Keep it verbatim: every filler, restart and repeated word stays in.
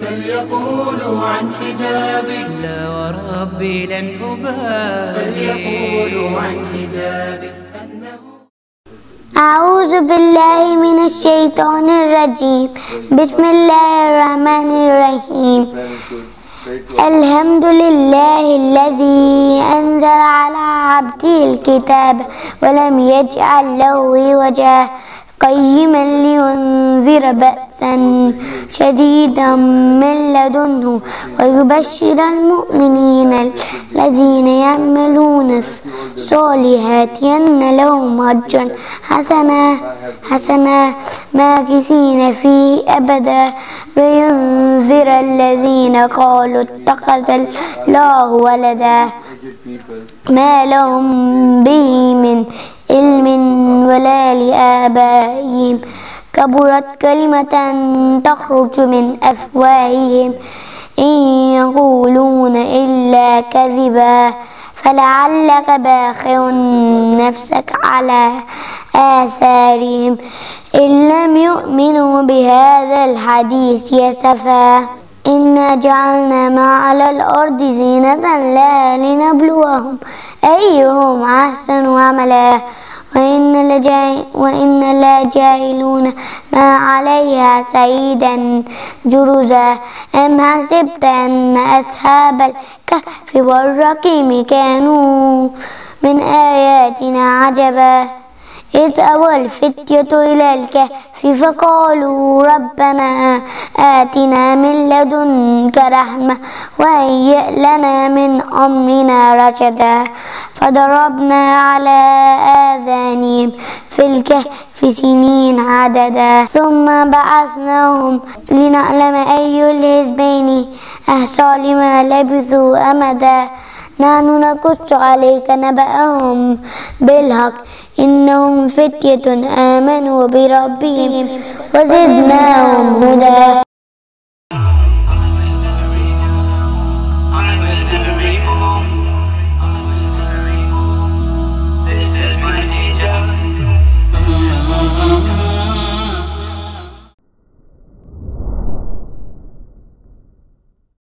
فليقولوا عن حجابي لا وربي لن أبالي. فليقولوا عن حجابي أعوذ بالله من الشيطان الرجيم. بسم الله الرحمن الرحيم. الحمد لله الذي أنزل على عبده الكتاب ولم يجعل له عوجا قيما لينذر بأسا شديدا من لدنه ويبشر المؤمنين الذين يعملون الصالحات أن لهم أجرا حسنا حسنا ماكثين فيه أبدا وينذر الذين قالوا اتخذ الله ولدا ما لهم به من علم ولا لآبائهم كبرت كلمة تخرج من أفواههم إن يقولون إلا كذبا فلعلك باخع نفسك على آثارهم إن لم يؤمنوا بهذا الحديث أسفا إنا جعلنا ما على الأرض زينة لها لنبلوهم أيهم أحسن عملا وإن لجاعل وإن لجاعلون ما عليها سعيدا جرزا أم حسبت أن أصحاب الكهف والرقيم كانوا من آياتنا عجبا إذ أوى الفتية إلى الكهف فقالوا ربنا آتنا من لدنك رحمة وهيئ لنا من أمرنا رشدا فضربنا على آذانهم في الكهف سنين عددا ثم بعثناهم لنعلم أي الحزبين أحصى لما لبثوا أمدا نحن نقص عليك نبأهم بالحق إنهم فتية آمنوا بربهم وزدناهم هدى.